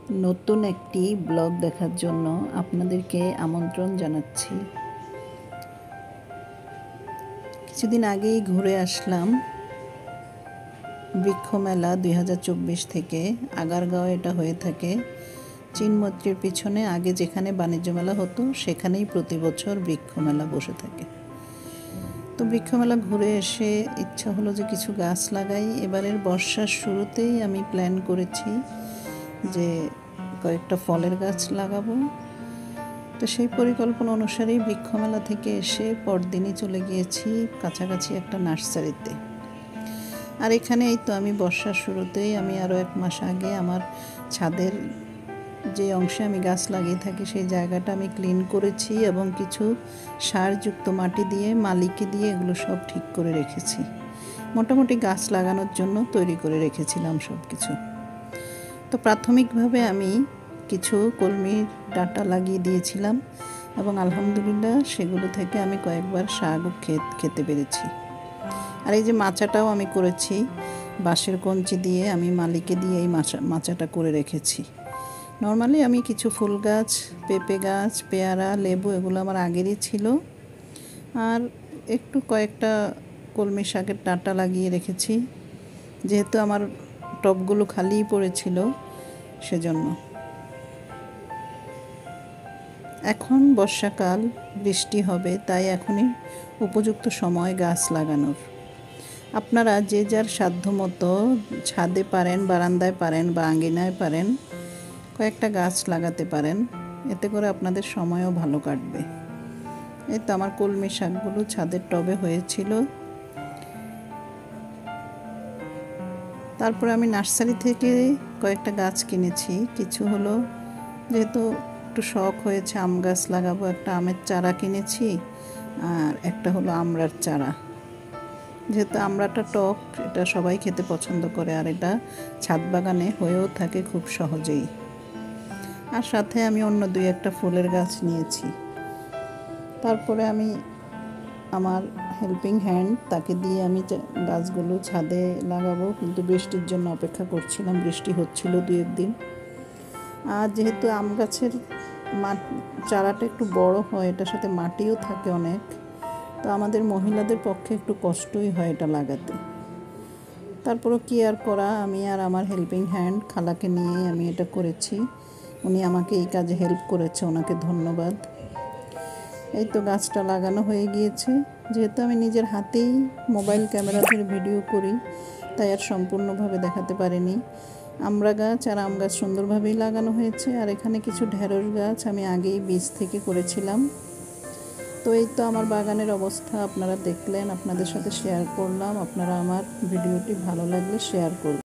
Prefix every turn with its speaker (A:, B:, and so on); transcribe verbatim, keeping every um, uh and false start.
A: নতুন একটি ব্লগ দেখার জন্য আপনাদেরকে আমন্ত্রণ জানাচ্ছি। কিছুদিন আগেই ঘুরে আসলাম বৃক্ষ মেলা দুই হাজার চব্বিশ থেকে। আগারগাঁও এটা হয়ে থাকে। চিনমৈত্রীর পিছনে আগে যেখানে বাণিজ্য মেলা হতো সেখানেই প্রতি বছর বৃক্ষ মেলা বসে থাকে। তো বৃক্ষ মেলা ঘুরে এসে ইচ্ছা হলো যে কিছু গাছ লাগাই। এবারের বর্ষার শুরুতেই আমি প্ল্যান করেছি যে কয়েকটা ফলের গাছ লাগাবো। তো সেই পরিকল্পনা অনুসারেই বৃক্ষমেলা থেকে এসে পরদিনই চলে গিয়েছি কাছাকাছি একটা নার্সারিতে। আর এখানে এই তো আমি বর্ষার শুরুতেই আমি আরও এক মাস আগে আমার ছাদের যে অংশে আমি গাছ লাগিয়ে থাকি সেই জায়গাটা আমি ক্লিন করেছি এবং কিছু সারযুক্ত মাটি দিয়ে মালিকে দিয়ে এগুলো সব ঠিক করে রেখেছি। মোটামুটি গাছ লাগানোর জন্য তৈরি করে রেখেছিলাম সব কিছু। তো প্রাথমিকভাবে আমি কিছু কলমির ডাঁটা লাগিয়ে দিয়েছিলাম এবং আলহামদুলিল্লাহ সেগুলো থেকে আমি কয়েকবার শাকও খেতে পেরেছি। আর এই যে মাচাটাও আমি করেছি বাঁশের কঞ্চি দিয়ে, আমি মালিকে দিয়ে এই মাচা মাচাটা করে রেখেছি। নর্মালি আমি কিছু ফুল গাছ, পেঁপে গাছ, পেয়ারা, লেবু এগুলো আমার আগেরই ছিল। আর একটু কয়েকটা কলমি শাকের ডাঁটা লাগিয়ে রেখেছি, যেহেতু আমার টবগুলো খালিই পড়েছিল সেজন্য। এখন বর্ষাকাল, বৃষ্টি হবে, তাই এখনই উপযুক্ত সময় গাছ লাগানোর। আপনারা যে যার সাধ্যমতো ছাদে পারেন, বারান্দায় পারেন বা আঙ্গিনায় পারেন কয়েকটা গাছ লাগাতে পারেন। এতে করে আপনাদের সময়ও ভালো কাটবে। এই তো আমার কলমি শাকগুলো ছাদের টবে হয়েছিল। তারপরে আমি নার্সারি থেকে কয়েকটা গাছ কিনেছি। কিছু হলো যেহেতু একটু শখ হয়েছে আম গাছ লাগাবো, একটা আমের চারা কিনেছি আর একটা হলো আমড়ার চারা। যেহেতু আমড়াটা টক, এটা সবাই খেতে পছন্দ করে আর এটা ছাদ বাগানে হয়েও থাকে খুব সহজেই। আর সাথে আমি অন্য দুই একটা ফুলের গাছ নিয়েছি। তারপরে আমি আমার হেল্পিং হ্যান্ড তাকে দিয়ে আমি গাছগুলো ছাদে লাগাবো, কিন্তু বৃষ্টির জন্য অপেক্ষা করছিলাম। বৃষ্টি হচ্ছিল দু একদিন। আর যেহেতু আম গাছের চারাটা একটু বড় হয়, এটার সাথে মাটিও থাকে অনেক, তো আমাদের মহিলাদের পক্ষে একটু কষ্টই হয় এটা লাগাতে। তারপরও কি আর করা, আমি আর আমার হেল্পিং হ্যান্ড খালাকে নিয়ে আমি এটা করেছি। উনি আমাকে এই কাজে হেল্প করেছে, ওনাকে ধন্যবাদ। এই তো গাছটা লাগানো হয়ে গিয়েছে। যেহেতু আমি নিজের হাতেই মোবাইল ক্যামেরা ধরে ভিডিও করি, তাই আর সম্পূর্ণভাবে দেখাতে পারিনি। আমড়া গাছ আর আম গাছ সুন্দরভাবেই লাগানো হয়েছে। আর এখানে কিছু ঢেঁড়স গাছ আমি আগেই বীজ থেকে করেছিলাম। তো এই তো আমার বাগানের অবস্থা আপনারা দেখলেন, আপনাদের সাথে শেয়ার করলাম। আপনারা আমার ভিডিওটি ভালো লাগলে শেয়ার করবেন।